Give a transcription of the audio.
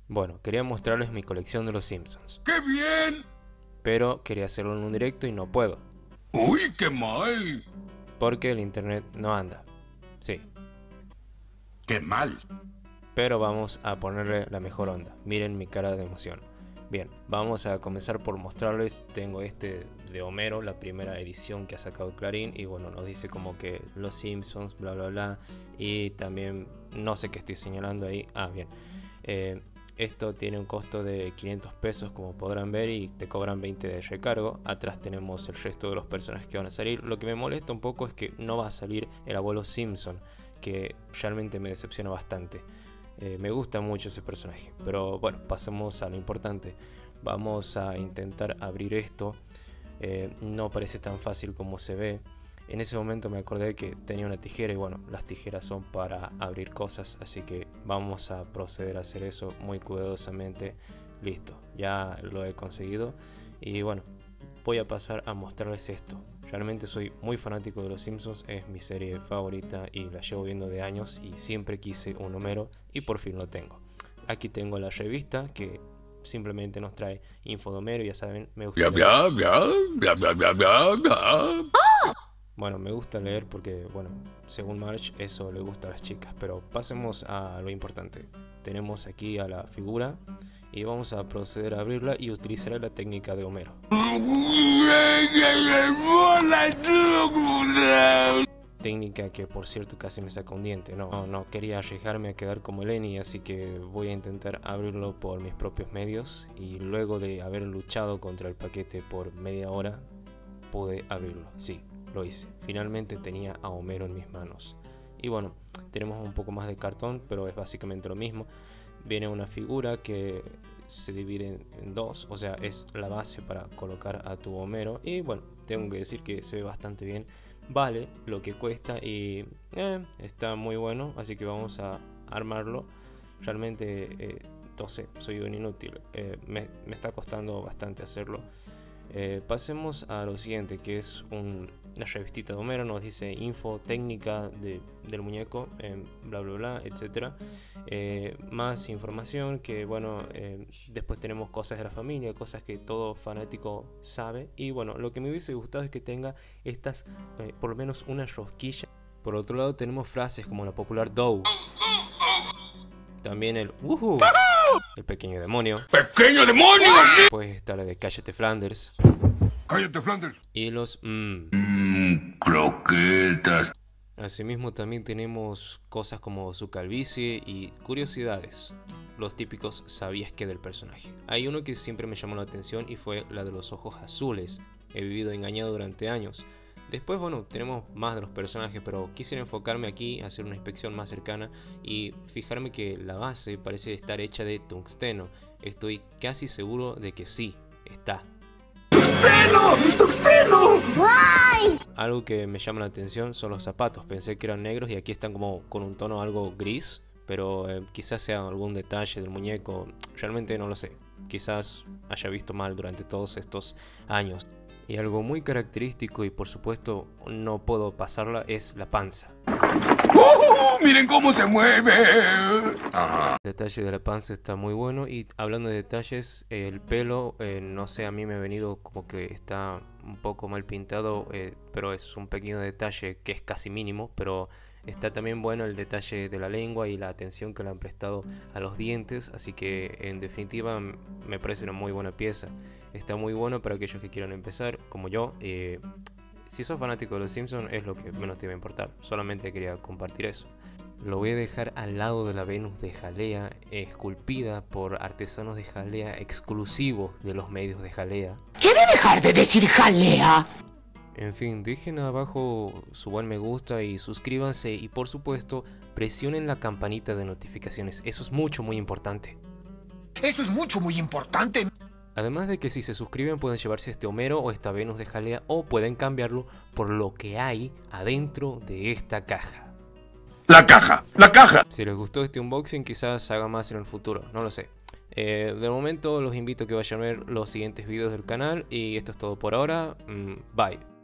Bueno, quería mostrarles mi colección de los Simpsons, ¡Qué bien! pero quería hacerlo en un directo y no puedo, ¡Uy, qué mal! porque el internet no anda. Sí, ¡Qué mal! pero vamos a ponerle la mejor onda. Miren mi cara de emoción. Bien, vamos a comenzar por mostrarles. Tengo este de Homero, la primera edición que ha sacado Clarín, y bueno, nos dice como que los Simpsons, bla bla bla, y también no sé qué estoy señalando ahí. Ah, bien. Esto tiene un costo de 500 pesos, como podrán ver, y te cobran 20 de recargo. Atrás tenemos el resto de los personajes que van a salir. Lo que me molesta un poco es que no va a salir el abuelo Simpson, que realmente me decepciona bastante. Me gusta mucho ese personaje, pero bueno, pasemos a lo importante. Vamos a intentar abrir esto. No parece tan fácil como se ve. En ese momento me acordé que tenía una tijera y bueno, las tijeras son para abrir cosas, así que vamos a proceder a hacer eso muy cuidadosamente. Listo, ya lo he conseguido y bueno, voy a pasar a mostrarles esto. Realmente soy muy fanático de los Simpsons, es mi serie favorita y la llevo viendo de años y siempre quise un Homero y por fin lo tengo. Aquí tengo la revista que simplemente nos trae info de Homero, ya saben, me gusta Bueno, me gusta leer porque, bueno, según Marge eso le gusta a las chicas, pero pasemos a lo importante. Tenemos aquí a la figura y vamos a proceder a abrirla y utilizaré la técnica de Homero. Técnica que por cierto casi me saca un diente. No quería arriesgarme a quedar como Lenny, así que voy a intentar abrirlo por mis propios medios y luego de haber luchado contra el paquete por media hora pude abrirlo. Sí, lo hice. Finalmente tenía a Homero en mis manos. Y bueno, tenemos un poco más de cartón, pero es básicamente lo mismo. Viene una figura que se divide en dos, o sea, es la base para colocar a tu Homero. Y bueno, tengo que decir que se ve bastante bien. Vale lo que cuesta y está muy bueno, así que vamos a armarlo. Realmente, no sé, soy un inútil. Me está costando bastante hacerlo. Pasemos a lo siguiente, que es una revistita de Homero. Nos dice info técnica del muñeco, bla bla bla, etcétera. Más información que bueno, después tenemos cosas de la familia, cosas que todo fanático sabe. Y bueno, lo que me hubiese gustado es que tenga estas, por lo menos una rosquilla. Por otro lado tenemos frases como la popular Dow, también el Woohoo, el pequeño demonio. ¡Pequeño demonio! Pues está la de Cállate Flanders. ¡Cállate, Flanders! Y los croquetas. Asimismo también tenemos cosas como su calvicie y curiosidades, los típicos sabías que del personaje. Hay uno que siempre me llamó la atención y fue la de los ojos azules. He vivido engañado durante años. Después, bueno, tenemos más de los personajes, pero quisiera enfocarme aquí, hacer una inspección más cercana y fijarme que la base parece estar hecha de tungsteno. Estoy casi seguro de que sí, está. ¡Tuxteno! ¡Tuxteno! Algo que me llama la atención son los zapatos. Pensé que eran negros y aquí están como con un tono algo gris, pero quizás sea algún detalle del muñeco. Realmente no lo sé. Quizás haya visto mal durante todos estos años. Y algo muy característico y por supuesto no puedo pasarla es la panza. ¡Miren cómo se mueve! El detalle de la panza está muy bueno. Y hablando de detalles, el pelo, no sé, a mí me ha venido como que está un poco mal pintado, pero es un pequeño detalle que es casi mínimo, pero está también bueno el detalle de la lengua y la atención que le han prestado a los dientes, así que en definitiva me parece una muy buena pieza. Está muy bueno para aquellos que quieran empezar, como yo. Si sos fanático de los Simpsons es lo que menos te va a importar, solamente quería compartir eso. Lo voy a dejar al lado de la Venus de Jalea, esculpida por artesanos de Jalea exclusivos de los medios de Jalea. ¿Quiere dejar de decir jalea? En fin, dejen abajo su buen me gusta y suscríbanse y por supuesto presionen la campanita de notificaciones, eso es muy importante. ¡Eso es muy importante! Además de que si se suscriben pueden llevarse este Homero o esta Venus de Jalea o pueden cambiarlo por lo que hay adentro de esta caja. ¡La caja! ¡La caja! Si les gustó este unboxing quizás haga más en el futuro, no lo sé. De momento los invito a que vayan a ver los siguientes videos del canal y esto es todo por ahora. Bye.